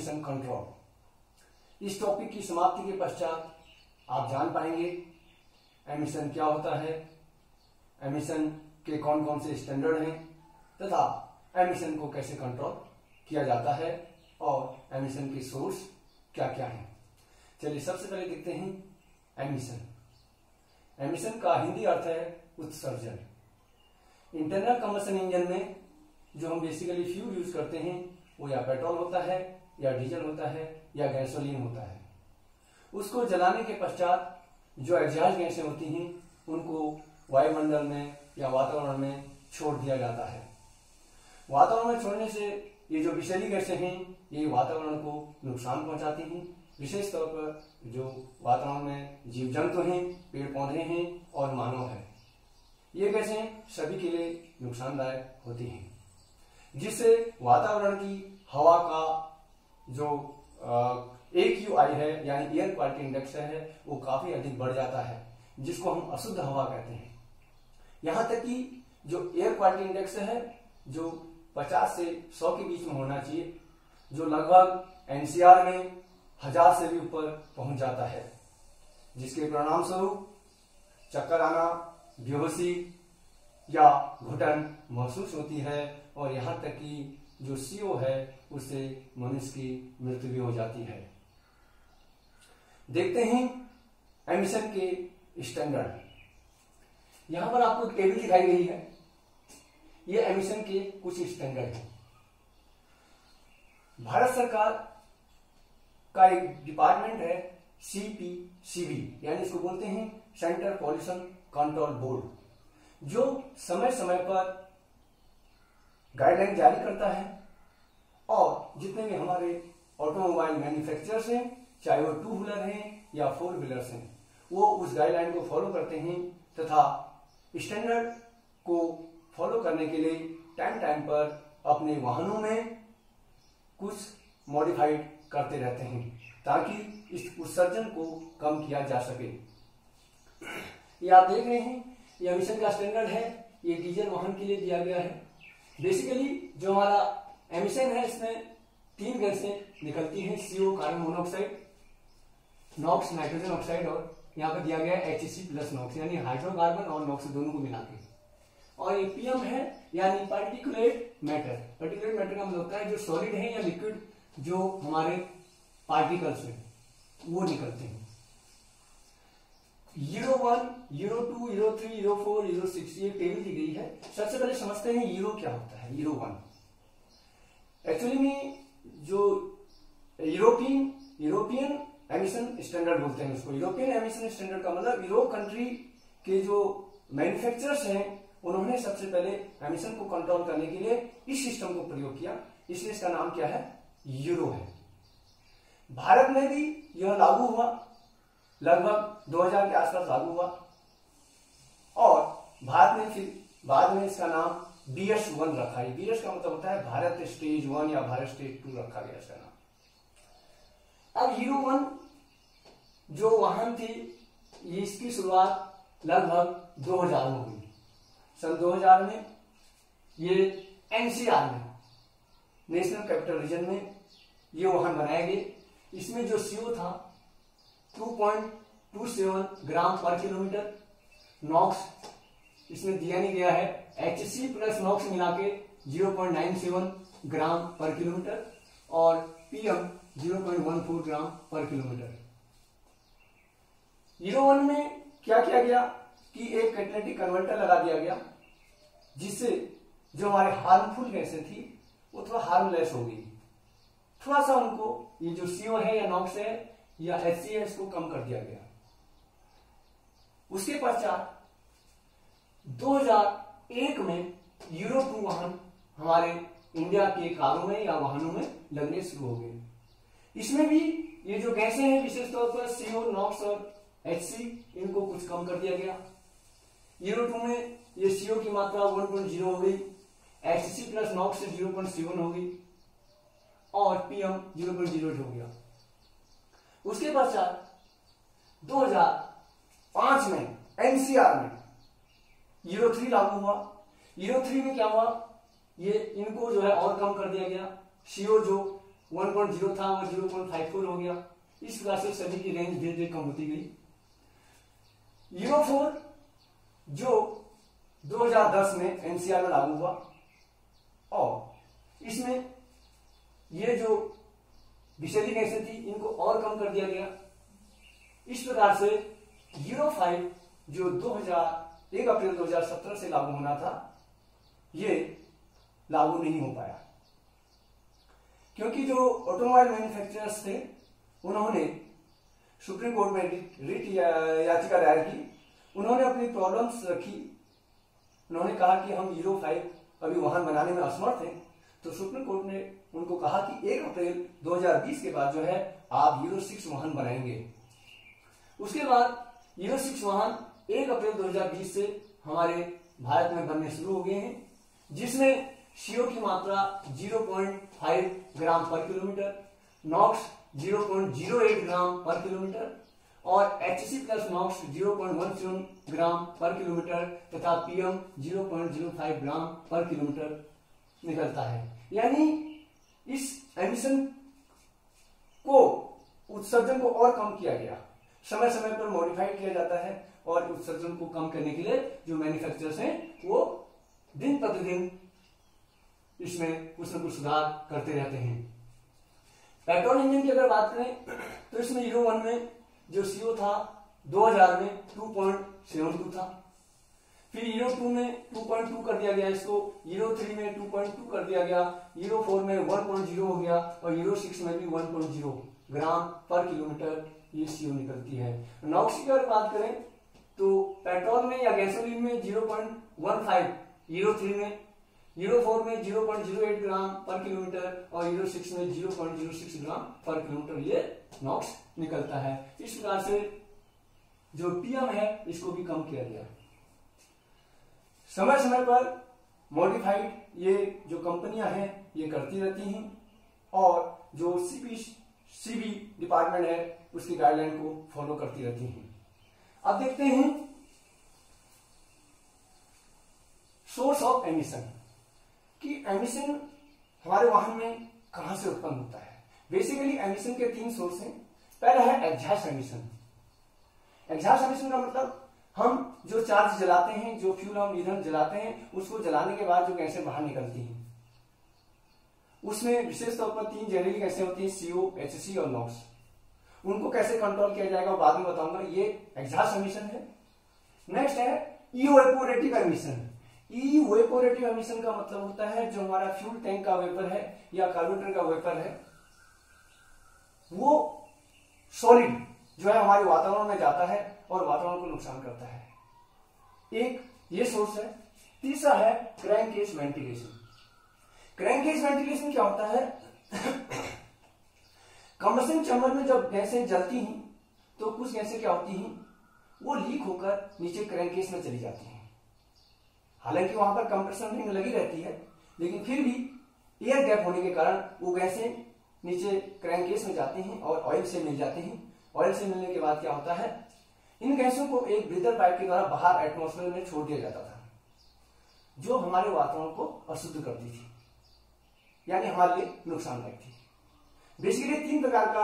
Emission control. इस topic की समाप्ति के पश्चात आप जान पाएंगे एमिशन क्या होता है, एमिशन के कौन कौन से स्टैंडर्ड हैं तथा एमिशन को कैसे कंट्रोल किया जाता है और एमिशन के सोर्स क्या क्या हैं। चलिए सबसे पहले देखते हैं एमिशन। एमिशन का हिंदी अर्थ है उत्सर्जन। इंटरनल कंबशन इंजन में जो हम बेसिकली फ्यूल यूज करते हैं वो या पेट्रोल होता है या डीजल होता है या गैसोलीन होता है। उसको जलाने के पश्चात जो एग्जॉस्ट गैसें होती हैं उनको वायुमंडल में या वातावरण में छोड़ दिया जाता है। वातावरण में छोड़ने से ये जो विषैली गैसें हैं ये वातावरण को नुकसान पहुंचाती हैं, विशेष तौर पर जो वातावरण में जीव जंतु हैं, पेड़ पौधे हैं और मानव है। ये गैसें सभी के लिए नुकसानदायक होती हैं, जिससे वातावरण की हवा का जो AQI है यानी एयर क्वालिटी इंडेक्स है वो काफी अधिक बढ़ जाता है, जिसको हम अशुद्ध हवा कहते हैं। यहां तक कि जो एयर क्वालिटी इंडेक्स है जो 50 से 100 के बीच में होना चाहिए, जो लगभग NCR में 1000 से भी ऊपर पहुंच जाता है, जिसके परिणाम स्वरूप चक्कर आना, बेहोशी या घुटन महसूस होती है और यहां तक कि जो CO है उससे मनुष्य की मृत्यु भी हो जाती है। देखते हैं एमिशन के स्टैंडर्ड। यहां पर आपको एक टेबल दिखाई गई है, ये एमिशन के कुछ स्टैंडर्ड हैं। भारत सरकार का एक डिपार्टमेंट है CPCB, यानी इसको बोलते हैं सेंट्रल पॉल्यूशन कंट्रोल बोर्ड, जो समय समय पर गाइडलाइन जारी करता है और जितने भी हमारे ऑटोमोबाइल मैन्युफैक्चरर्स हैं, चाहे वो 2 व्हीलर हैं या 4 व्हीलर्स हैं, वो उस गाइडलाइन को फॉलो करते हैं तथा स्टैंडर्ड को फॉलो करने के लिए टाइम टाइम पर अपने वाहनों में कुछ मॉडिफाइड करते रहते हैं ताकि इस उत्सर्जन को कम किया जा सके। ये आप देख रहे हैं, ये एमिशन का स्टैंडर्ड है, ये डीजल वाहन के लिए दिया गया है। बेसिकली जो हमारा एमिशन है इसमें 3 गैसें निकलती हैं, CO carbon monoxide, NOx nitrogen oxide और यहाँ पर दिया गया है HC प्लस नॉक्स, यानी हाइड्रोकार्बन और नॉक्स दोनों को मिला के। और ये PM है यानी पार्टिकुलेट मैटर। पार्टिकुलेट मैटर का मतलब होता है जो सॉलिड है या लिक्विड, जो हमारे पार्टिकल्स हैं वो निकलते हैं। Euro 1, Euro 2, Euro 3, Euro 4, Euro 6 ये टेबल दी गई है। सबसे पहले समझते हैं यूरो क्या होता है। यूरो 1 एक्चुअली में जो यूरोपियन एमिशन स्टैंडर्ड बोलते हैं उसको। यूरोपियन एमिशन स्टैंडर्ड का मतलब यूरोप कंट्री के जो मैन्युफैक्चरर्स हैं उन्होंने सबसे पहले एमिशन को कंट्रोल करने के लिए इस सिस्टम को प्रयोग किया, इसलिए इसका नाम क्या है, यूरो है। भारत में भी यह लागू हुआ, लगभग 2000 के आसपास लागू हुआ और भारत में फिर बाद में इसका नाम BS1 रखा है। BS का मतलब होता है भारत स्टेज 1 या भारत स्टेज 2 रखा गया इसका नाम। अब यूरो 1 जो वाहन थी इसकी शुरुआत लगभग 2000 में हुई। सन 2000 में ये NCR में, नेशनल कैपिटल रीजन में ये वाहन बनाए गए। इसमें जो CO था 2.27 ग्राम पर किलोमीटर, नॉक्स इसमें दिया नहीं गया है, HC प्लस नॉक्स मिला के 0.97 ग्राम पर किलोमीटर और PM 0.14 ग्राम पर किलोमीटर। यूरो 1 में क्या किया गया कि एक कैटेलिटिक कन्वर्टर लगा दिया गया, जिससे जो हमारे हार्मफुल गैसें थी वो थोड़ा हार्मलेस हो गई। थोड़ा सा उनको ये जो CO है या नॉक्स है या HC है इसको कम कर दिया गया। उसके पश्चात 2001 में यूरो 2 वाहन हमारे इंडिया के कारों में या वाहनों में लगने शुरू हो गए। इसमें भी ये जो गैसें हैं विशेष तौर पर CO, नॉक्स और HC इनको कुछ कम कर दिया गया। यूरो 2 में ये CO की मात्रा 1.0 हो गई, HC प्लस नॉक्स 0.7 हो गई और PM 0.08 हो गया। उसके पश्चात 2005 में NCR में यूरो 3 लागू हुआ। यूरो 3 में क्या हुआ, ये इनको जो है और कम कर दिया गया। CO जो 1.0 था वो 0.54 हो गया। इस प्रकार से सभी की रेंज धीरे धीरे कम होती गई। यूरो 4 जो 2010 में एनसीआर में लागू हुआ और इसमें ये जो विषैली गैसें थी इनको और कम कर दिया गया। इस प्रकार से यूरो 5 जो 1 अप्रैल 2017 से लागू होना था ये लागू नहीं हो पाया, क्योंकि जो ऑटोमोबाइल मैन्युफैक्चरर्स थे उन्होंने सुप्रीम कोर्ट में रिट याचिका दायर की। उन्होंने अपनी प्रॉब्लम्स रखी। उन्होंने कहा कि हम यूरो 5 अभी वाहन बनाने में असमर्थ हैं। तो सुप्रीम कोर्ट ने उनको कहा कि 1 अप्रैल 2020 के बाद जो है आप यूरो 6 वाहन बनाएंगे। उसके बाद यूरो 6 वाहन 1 अप्रैल 2020 से हमारे भारत में बनने शुरू हो गए हैं, जिसमें CO की मात्रा 0.5 ग्राम पर किलोमीटर, नॉक्स 0.08 ग्राम पर किलोमीटर और HC प्लस नॉक्स 0.17 ग्राम पर किलोमीटर तथा PM 0.05 ग्राम पर किलोमीटर निकलता है। यानी इस एमिशन को उत्सर्जन को और कम किया गया, समय समय पर मॉडिफाइड किया जाता है और उत्सर्जन को कम करने के लिए जो मैन्युफैक्चरर्स हैं वो दिन प्रतिदिन इसमें कुछ न कुछ सुधार करते रहते हैं। पेट्रोल इंजन की अगर बात करें तो इसमें यूरो 1 में जो CO था 2000 में 2.72 था, फिर यूरो 2 में 2.2 कर दिया गया इसको, यूरो 3 में 2.2 कर दिया गया, यूरो 4 में 1.0 हो गया और यूरो 6 में भी 1.0 ग्राम पर किलोमीटर ये CO निकलती है। नॉक्स की अगर बात करें तो पेट्रोल में या गैसोलीन में 0.15 यूरो 3 में, यूरो 4 में 0.08 ग्राम पर किलोमीटर और यूरो 6 में 0.06 ग्राम पर किलोमीटर ये नॉक्स निकलता है। इस प्रकार से जो PM है इसको भी कम किया गया। समय समय पर मॉडिफाइड ये जो कंपनियां हैं ये करती रहती हैं और जो CB डिपार्टमेंट है उसकी गाइडलाइन को फॉलो करती रहती हैं। अब देखते हैं सोर्स ऑफ एमिशन कि एमिशन हमारे वाहन में कहां से उत्पन्न होता है। बेसिकली एमिशन के 3 सोर्स हैं। पहला है एग्जॉस्ट एमिशन। एग्जॉस्ट एमिशन का मतलब हम जो चार्ज जलाते हैं, जो फ्यूल हम ईंधन जलाते हैं, उसको जलाने के बाद जो गैसें बाहर निकलती हैं उसमें विशेष तौर पर 3 जहरीली गैसें होती हैं, CO, HC और नॉक्स। उनको कैसे कंट्रोल किया जाएगा वो बाद में बताऊंगा। ये एग्जॉस्ट एमिशन है। नेक्स्ट है इवेपोरेटिव एमिशन। इवेपोरेटिव एमिशन का मतलब होता है जो हमारा फ्यूल टैंक का वेपर है या कार्बोरेटर का वेपर है वो सॉलिड जो है हमारे वातावरण में जाता है और वातावरण को नुकसान करता है। एक ये सोर्स है। तीसरा है क्रैंककेस वेंटिलेशन। क्रैंककेस वेंटिलेशन क्या होता है कंबशन चैम्बर में जब गैसें जलती हैं तो कुछ गैसें क्या होती हैं वो लीक होकर नीचे क्रैंककेस में चली जाती हैं। हालांकि वहां पर कंप्रेसर रिंग लगी रहती है लेकिन फिर भी एयर गैप होने के कारण वो गैसें नीचे क्रैंककेस में जाती हैं और ऑयल से मिल जाती हैं। ऑयल से मिलने के बाद क्या होता है इन गैसों को एक ब्रीदर पाइप के द्वारा बाहर एटमॉस्फेयर में छोड़ दिया जाता था जो हमारे वातावरण को अशुद्ध करती थी, यानी हमारे लिए नुकसानदायक थी। बेसिकली 3 प्रकार का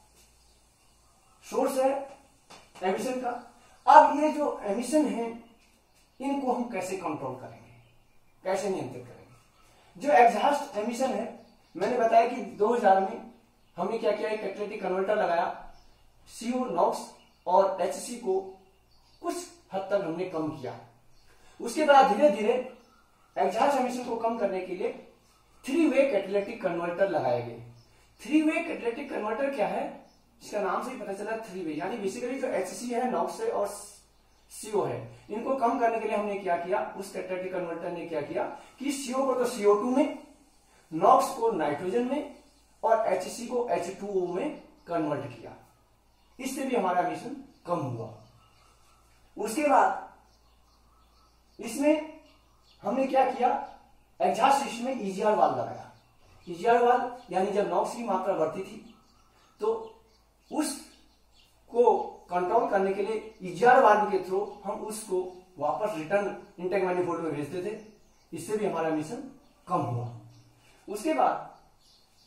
सोर्स है एमिशन का। अब ये जो एमिशन है इनको हम कैसे कंट्रोल करेंगे, कैसे नियंत्रित करेंगे। जो एग्जॉस्ट एमिशन है मैंने बताया कि 2000 में हमने क्या किया, एक कैटालिटिक कन्वर्टर लगाया, CO, नॉक्स और HC को कुछ हद तक हमने कम किया। उसके बाद धीरे धीरे एग्जॉस्ट एमिशन को कम करने के लिए 3-वे कैटालिटिक कन्वर्टर लगाए गए। 3-वे कैटालिटिक कन्वर्टर क्या है, इसका नाम से ही पता चला 3-वे, यानी बेसिकली जो HC है, नॉक्स है और CO है, इनको कम करने के लिए हमने क्या किया, उस कैटालिटिक कन्वर्टर ने क्या किया कि CO को तो CO2 में, नॉक्स को नाइट्रोजन में और HC को H2O में कन्वर्ट किया। इससे भी हमारा एमिशन कम हुआ। उसके बाद इसमें हमने क्या किया, एग्जॉस्ट सिस्टम में EGR वाल्व लगाया। EGR वाल्व यानी जब नॉक्स की मात्रा बढ़ती थी तो उसको कंट्रोल करने के लिए EGR वाल्व के थ्रू हम उसको वापस रिटर्न इनटेक मैनिफोल्ड में भेजते थे। इससे भी हमारा एमिशन कम हुआ। उसके बाद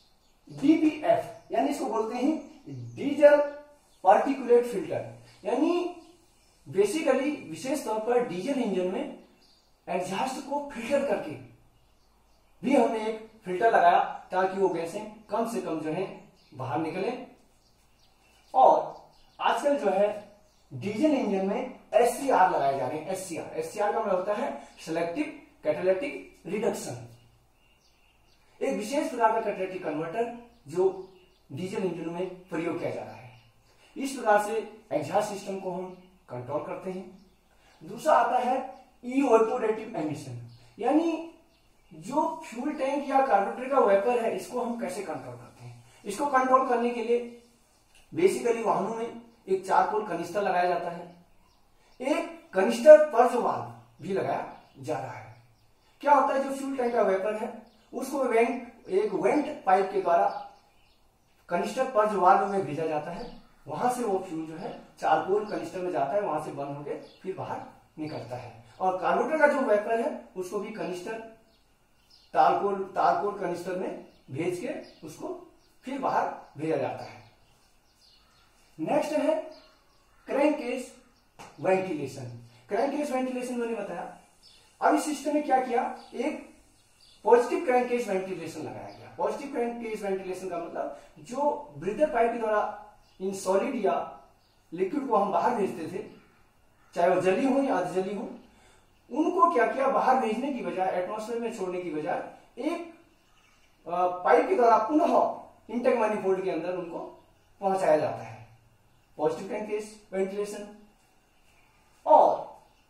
डीपीएफ यानी इसको बोलते हैं डीजल पार्टिकुलेट फिल्टर, यानी बेसिकली विशेष तौर पर डीजल इंजन में एग्जॉस्ट को फिल्टर करके भी हमने एक फिल्टर लगाया ताकि वो गैसें कम से कम जो है बाहर निकले। और आजकल जो है डीजल इंजन में एससीआर लगाए जा रहे हैं। एससीआर का मतलब होता है सेलेक्टिव कैटालिटिक रिडक्शन, एक विशेष प्रकार का कैटालिटिक कन्वर्टर जो डीजल इंजन में प्रयोग किया जा रहा है। इस प्रकार से एग्जॉस्ट सिस्टम को हम कंट्रोल करते हैं। दूसरा आता है इवेपोरेटिव एमिशन, यानी जो फ्यूल टैंक या कार्बोरेटर का वेपर है इसको हम कैसे कंट्रोल करते हैं। इसको कंट्रोल करने के लिए बेसिकली वाहनों में एक चारपोल कनिस्टर लगाया जाता है, एक कनिस्टर पर्ज वाल्व भी लगाया जा रहा है। क्या होता है, जो फ्यूल टैंक का वेपर है उसको एक वेंट पाइप के द्वारा कनिस्टर पर्ज वाल्व में भेजा जाता है, वहां से वो फ्यूल जो है चारपोल कनिस्टर में जाता है, वहां से बंद होकर फिर बाहर निकलता है। और कार्बोरेटर का जो वेपर है उसको भी कनिस्टर तारपोल कनिस्टर में भेज के उसको फिर बाहर भेजा जाता है। नेक्स्ट है क्रैंककेस वेंटिलेशन। क्रैंककेस वेंटिलेशन मैंने बताया। अब इस सिस्टम में क्या किया, एक पॉजिटिव क्रैंककेस वेंटिलेशन लगाया गया। पॉजिटिव क्रैंककेस वेंटिलेशन का मतलब जो ब्रीदर पाइप के द्वारा इन सॉलिड या लिक्विड को हम बाहर भेजते थे, चाहे वो जली हो या अर्धजली हो, उनको क्या किया, बाहर भेजने की बजाय, एटमॉस्फेयर में छोड़ने की बजाय एक पाइप के द्वारा पुनः इंटेक मैनिफोल्ड के अंदर उनको पहुंचाया जाता है, पॉजिटिव क्रैंककेस वेंटिलेशन। और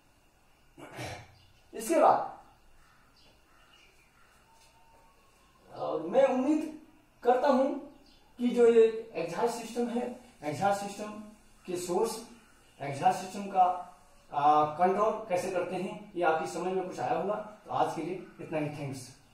इसके बाद मैं उम्मीद करता हूं कि जो ये एग्जॉस्ट सिस्टम है, एग्जॉस्ट सिस्टम के सोर्स, एग्जॉस्ट सिस्टम का कंट्रोल कैसे करते हैं, ये आपकी समझ में कुछ आया होगा। तो आज के लिए इतना ही, थैंक्स।